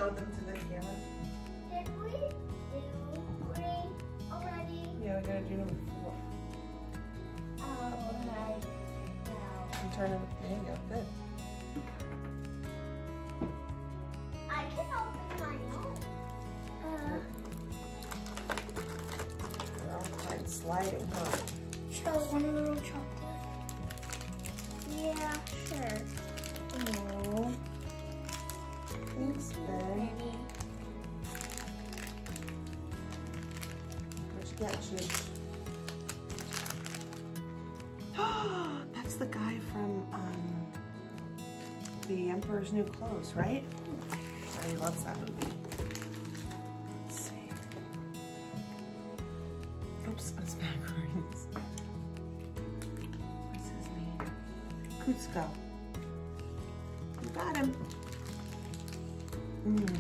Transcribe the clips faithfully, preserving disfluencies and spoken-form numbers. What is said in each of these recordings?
show them to the camera? Did we do three already? Yeah, we gotta do number four. Oh, okay. Now. You turn them. There you go. Good. I can open my own. Uh, They're all quite sliding, huh? so one little chocolate. Yeah, sure. Oh. Thanks, Ben. What you got, Chief? That's the guy from um, The Emperor's New Clothes, right? Oh, he loves that movie. Let's see. Oops, that's backwards. What's his name? Kuzco. You got him. Mm.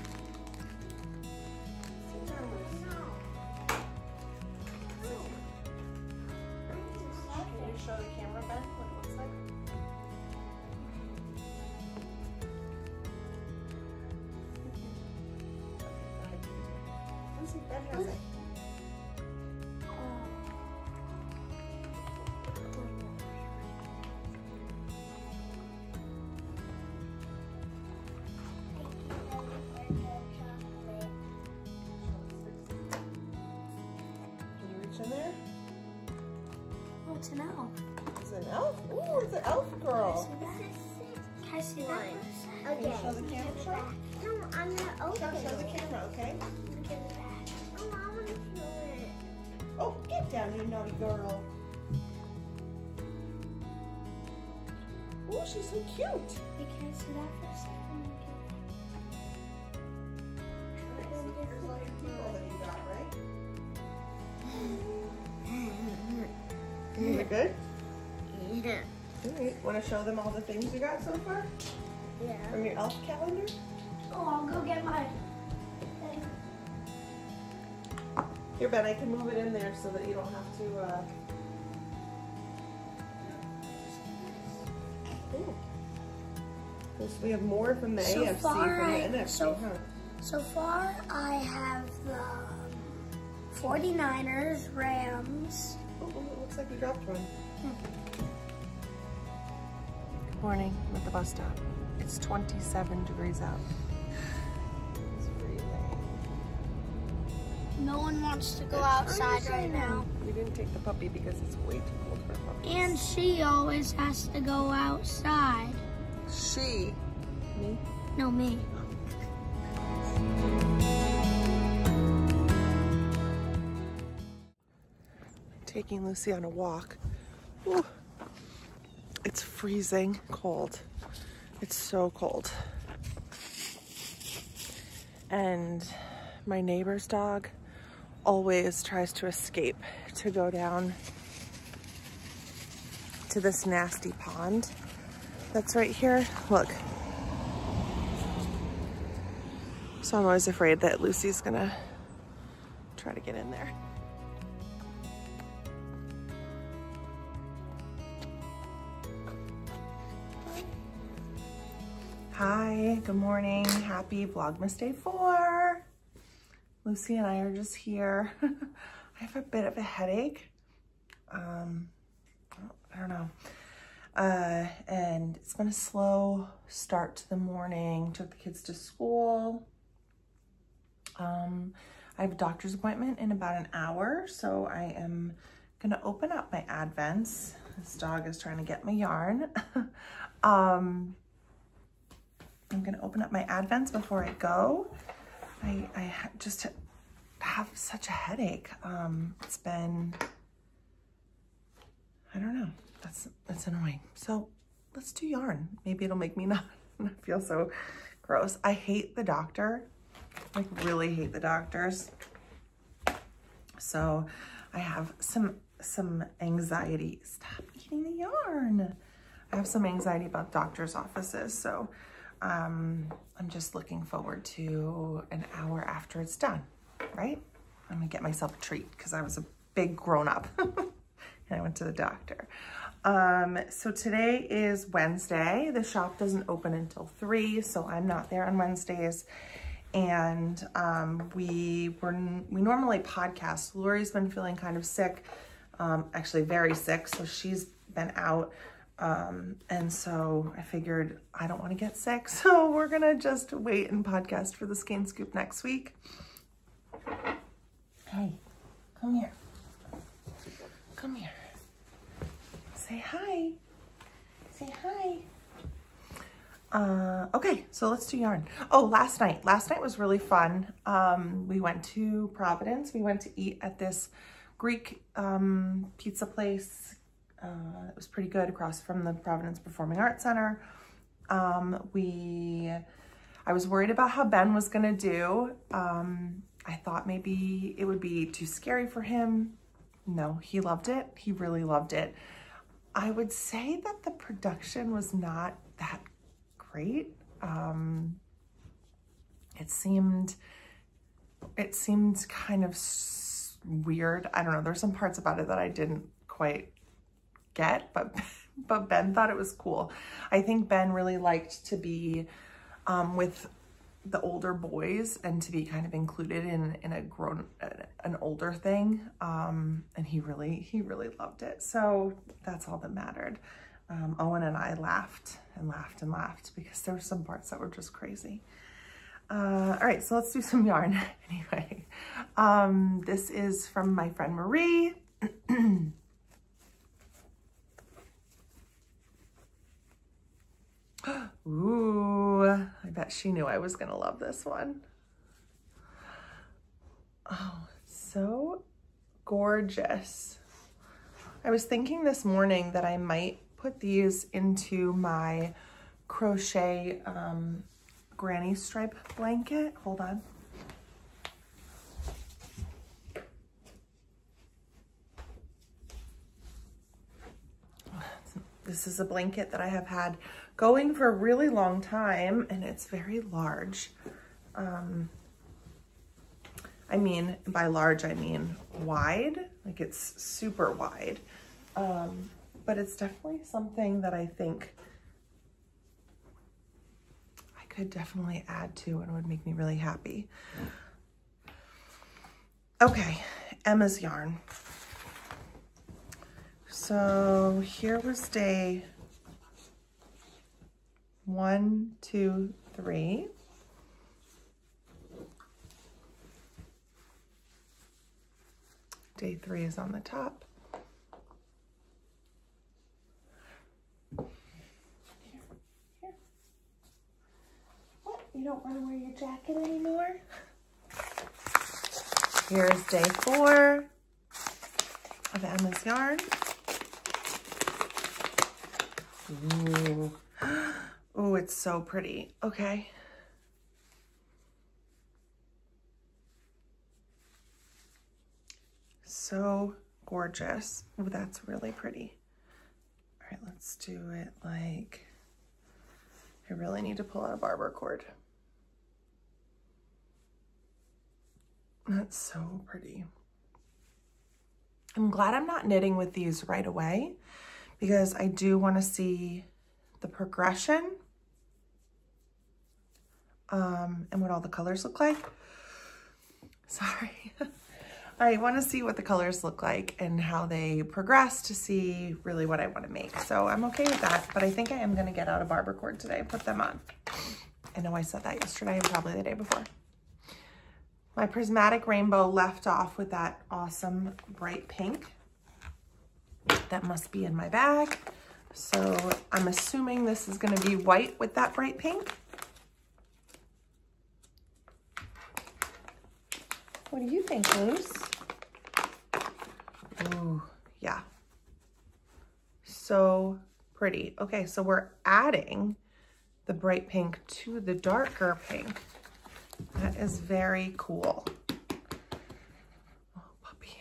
Can you show the camera, Ben, what it looks like? Lucy, Ben has it. In there? Oh, it's an elf. It's an elf? Ooh, it's an elf girl. Can I see that? Can you show the camera, show? No, I'm not open. Show, show the camera, okay? Give it back. Oh, I want to feel it. Oh, get down, you naughty girl. Oh, she's so cute. Hey, can I see that for a second? Here's all your people that you got, right? Is it good? Yeah. Alright, want to show them all the things you got so far? Yeah. From your elf calendar? Oh, I'll go get my thing. Here, Ben, I can move it in there so that you don't have to, uh... Ooh. So we have more from the So A F C, far, from the I- N F C, so- huh? So far, I have the forty-niners, Rams. Oh, oh, it looks like you dropped one. Good morning. I'm at the bus stop. It's twenty-seven degrees out. It's freezing. No one wants to go outside right now. We didn't take the puppy because it's way too cold for puppies. And she always has to go outside. She. Me? No, me. Taking Lucy on a walk. Ooh. It's freezing cold. It's so cold. And my neighbor's dog always tries to escape to go down to this nasty pond that's right here. Look. So I'm always afraid that Lucy's gonna try to get in there. Hi, good morning. Happy Vlogmas Day four. Lucy and I are just here. I have a bit of a headache. Um, I don't know. Uh, and it's been a slow start to the morning. Took the kids to school. Um, I have a doctor's appointment in about an hour, so I am gonna open up my Advents. This dog is trying to get my yarn. um, I'm gonna open up my Advents before I go. I, I just have such a headache. Um, it's been, I don't know, that's, that's annoying. So let's do yarn. Maybe it'll make me not, not feel so gross. I hate the doctor, like really hate the doctors. So I have some, some anxiety. Stop eating the yarn. I have some anxiety about doctor's offices. So Um, I'm just looking forward to an hour after it's done, right? I'm gonna get myself a treat because I was a big grown up and I went to the doctor. Um, so today is Wednesday. The shop doesn't open until three, so I'm not there on Wednesdays. And um, we were we normally podcast. Lori's been feeling kind of sick, um, actually very sick, so she's been out. Um, and so I figured I don't want to get sick, so we're gonna just wait and podcast for the Skein Scoop next week. Hey, come here. Come here. Say hi. Say hi. Uh, okay, so let's do yarn. Oh, last night. Last night was really fun. Um, we went to Providence. We went to eat at this Greek um, pizza place. Uh, it was pretty good, across from the Providence Performing Arts Center. Um, we, I was worried about how Ben was gonna do. Um, I thought maybe it would be too scary for him. No, he loved it. He really loved it. I would say that the production was not that great. Um, it seemed, it seemed kind of weird. I don't know. There's some parts about it that I didn't quite get, but, but Ben thought it was cool. I think Ben really liked to be um, with the older boys and to be kind of included in, in a grown, an older thing. Um, and he really, he really loved it. So that's all that mattered. Um, Owen and I laughed and laughed and laughed because there were some parts that were just crazy. Uh, all right, so let's do some yarn anyway. Um, this is from my friend Marie. Ooh, I bet she knew I was gonna love this one. Oh, so gorgeous. I was thinking this morning that I might put these into my crochet um, granny stripe blanket. Hold on. This is a blanket that I have had going for a really long time, and it's very large. Um, I mean, by large, I mean wide, like it's super wide. Um, but it's definitely something that I think I could definitely add to and would make me really happy. Okay, Emma's yarn. So here was day one, two, three. Day three is on the top. Here, here. What? You don't want to wear your jacket anymore? Here's day four of Emma's yarn. Ooh. Oh, it's so pretty. Okay. So gorgeous. Oh, that's really pretty. All right, let's do it like, I really need to pull out a barber cord. That's so pretty. I'm glad I'm not knitting with these right away because I do want to see the progression um, and what all the colors look like. Sorry. I want to see what the colors look like and how they progress to see really what I want to make. So I'm okay with that, but I think I am going to get out a barber cord today and put them on. I know I said that yesterday and probably the day before. My prismatic rainbow left off with that awesome bright pink. That must be in my bag. So I'm assuming this is going to be white with that bright pink. What do you think, Luce? Ooh, yeah. So pretty. Okay, so we're adding the bright pink to the darker pink. That is very cool. Oh, puppy.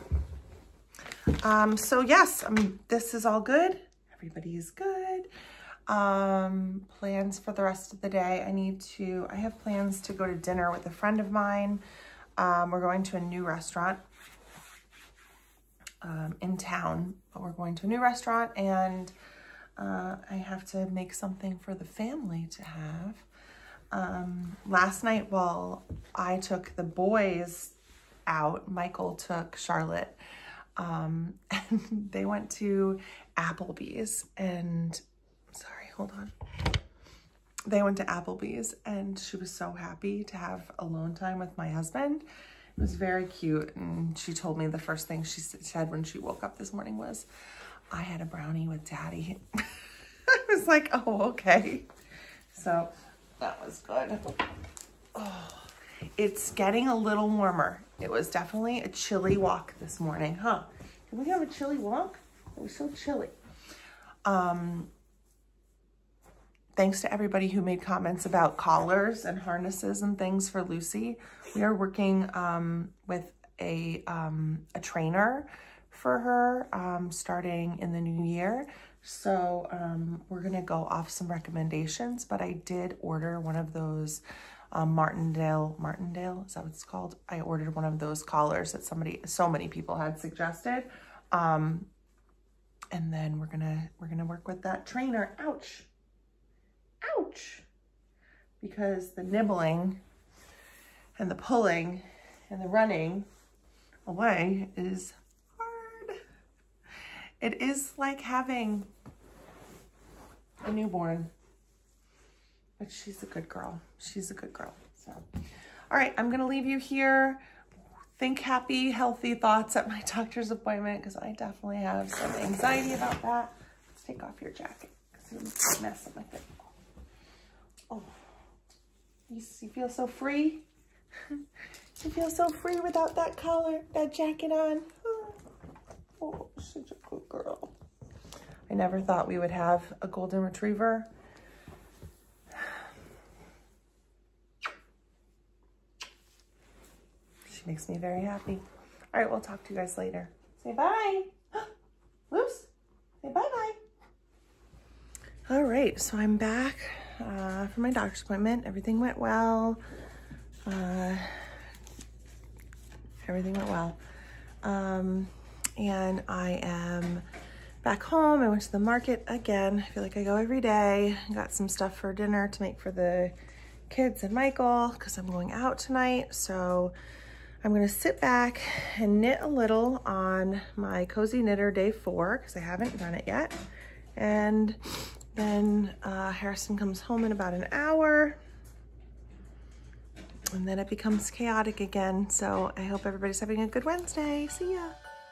Um, so yes, um, this is all good. Everybody is good. Um, plans for the rest of the day. I need to, I have plans to go to dinner with a friend of mine. Um, we're going to a new restaurant. um, in town, but we're going to a new restaurant, and uh, I have to make something for the family to have. Um, last night, while I took the boys out, Michael took Charlotte, um, and they went to Applebee's, and sorry, hold on. They went to Applebee's, and she was so happy to have alone time with my husband. It was very cute, and she told me the first thing she said when she woke up this morning was, I had a brownie with Daddy. I was like, oh, okay. So that was good. Oh, it's getting a little warmer. It was definitely a chilly walk this morning, huh? Did we have a chilly walk? It was so chilly. Um, thanks to everybody who made comments about collars and harnesses and things for Lucy. We are working um, with a, um, a trainer for her um, starting in the new year. So um, we're gonna go off some recommendations, but I did order one of those um, Martindale, Martindale, is that what it's called? I ordered one of those collars that somebody, so many people had suggested. Um, and then we're gonna, we're gonna work with that trainer, ouch, ouch, because the nibbling and the pulling and the running away is hard. It is like having a newborn, but she's a good girl. She's a good girl. So, all right, I'm gonna leave you here. Think happy, healthy thoughts at my doctor's appointment, because I definitely have some anxiety about that. Let's take off your jacket, because it's messing with it. Oh, you, you feel so free? You feel so free without that collar, that jacket on. Oh, such a good girl. I never thought we would have a golden retriever. She makes me very happy. All right, we'll talk to you guys later. Say bye. Whoops. Say bye-bye. All right, so I'm back uh, from my doctor's appointment. Everything went well. Uh, everything went well. Um, and I am back home. I went to the market again. I feel like I go every day. Got some stuff for dinner to make for the kids and Michael, because I'm going out tonight. So I'm gonna sit back and knit a little on my Cozy Knitter day four, because I haven't done it yet. And then uh, Harrison comes home in about an hour. And then it becomes chaotic again. So I hope everybody's having a good Wednesday. See ya.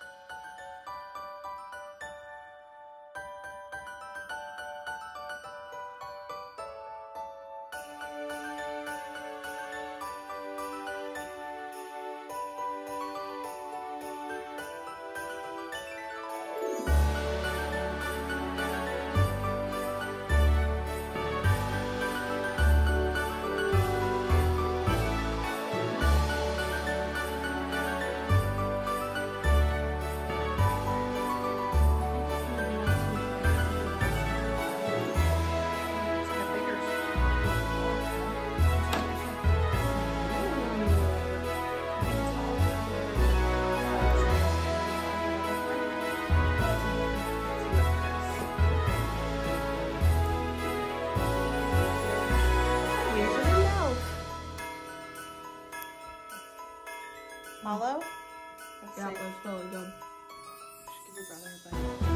Hollow? Let's Yeah, see. that's really good. Should give your brother a bite.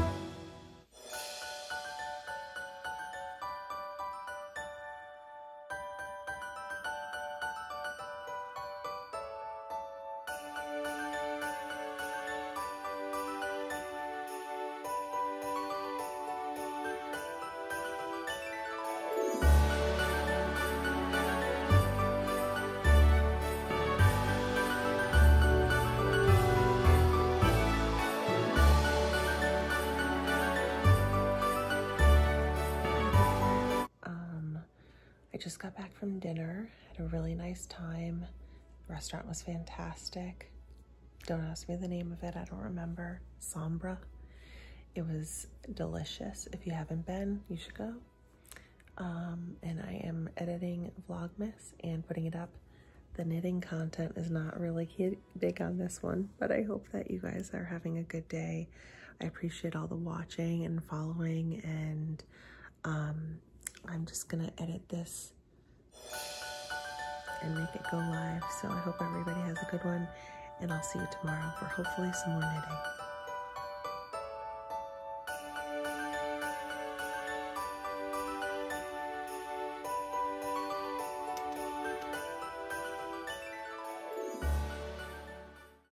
I just got back from dinner, had a really nice time. The restaurant was fantastic. Don't ask me the name of it, I don't remember. Sombra. It was delicious. If you haven't been, you should go. Um, and I am editing Vlogmas and putting it up the knitting content is not really big on this one, but I hope that you guys are having a good day. I appreciate all the watching and following, and um, I'm just gonna edit this and make it go live. So I hope everybody has a good one, and I'll see you tomorrow for hopefully some more knitting.